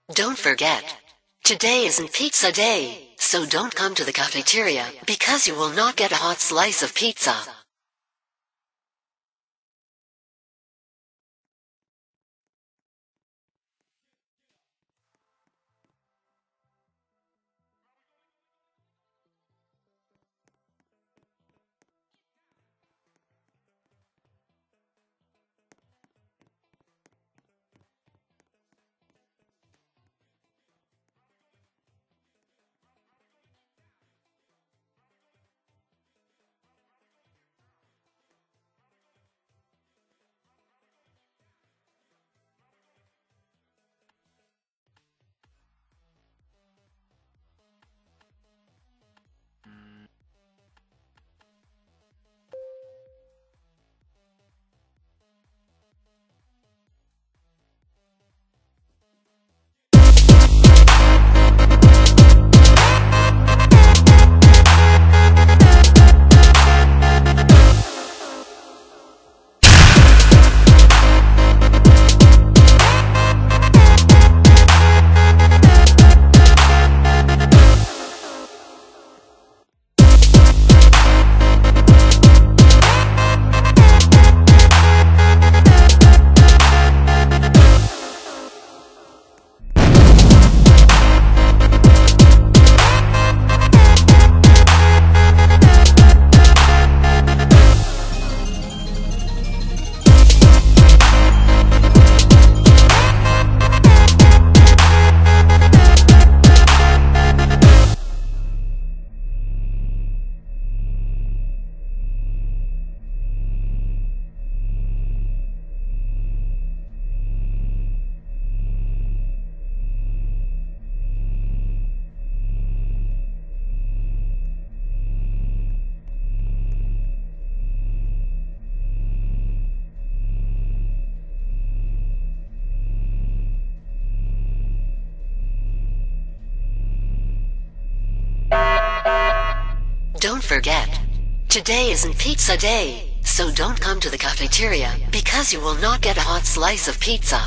Don't forget, today isn't pizza day, so don't come to the cafeteria because you will not get a hot slice of pizza. Don't forget, today isn't pizza day, so don't come to the cafeteria because you will not get a hot slice of pizza.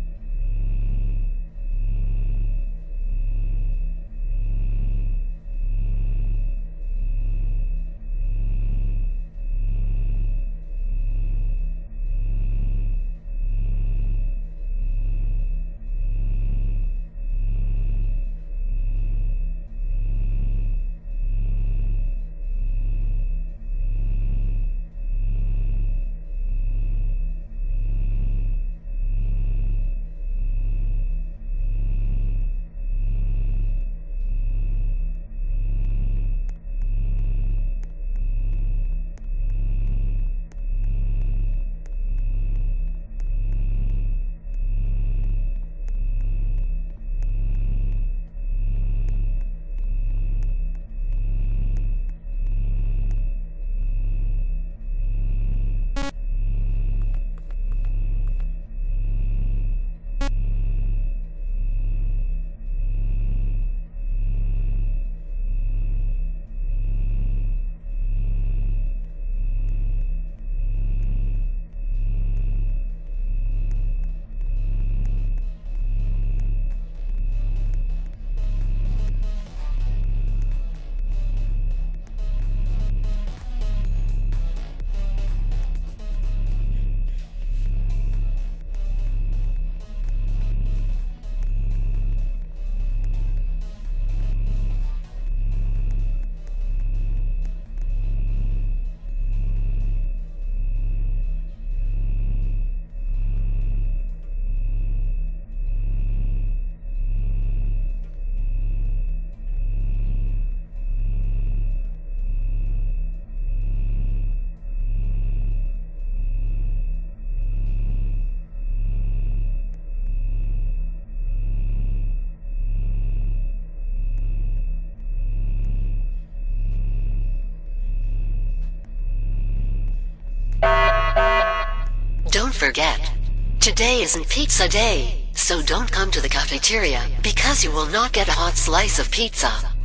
Don't forget, today isn't pizza day, so don't come to the cafeteria because you will not get a hot slice of pizza.